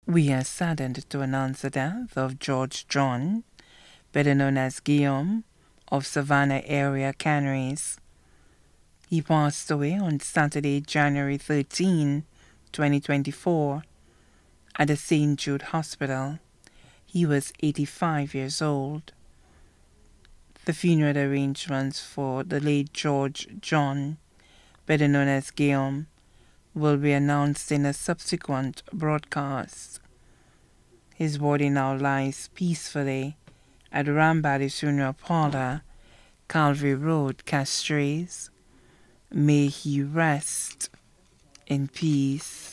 We are saddened to announce the death of George John, better known as Guillaume, of Savannah Area Canneries. He passed away on Saturday, January 13, 2024, at the St. Jude Hospital. He was 85 years old. The funeral arrangements for the late George John, better known as Guillaume, will be announced in a subsequent broadcast. His body now lies peacefully at Rambally's Funeral Parlor, Calvary Road, Castries. May he rest in peace.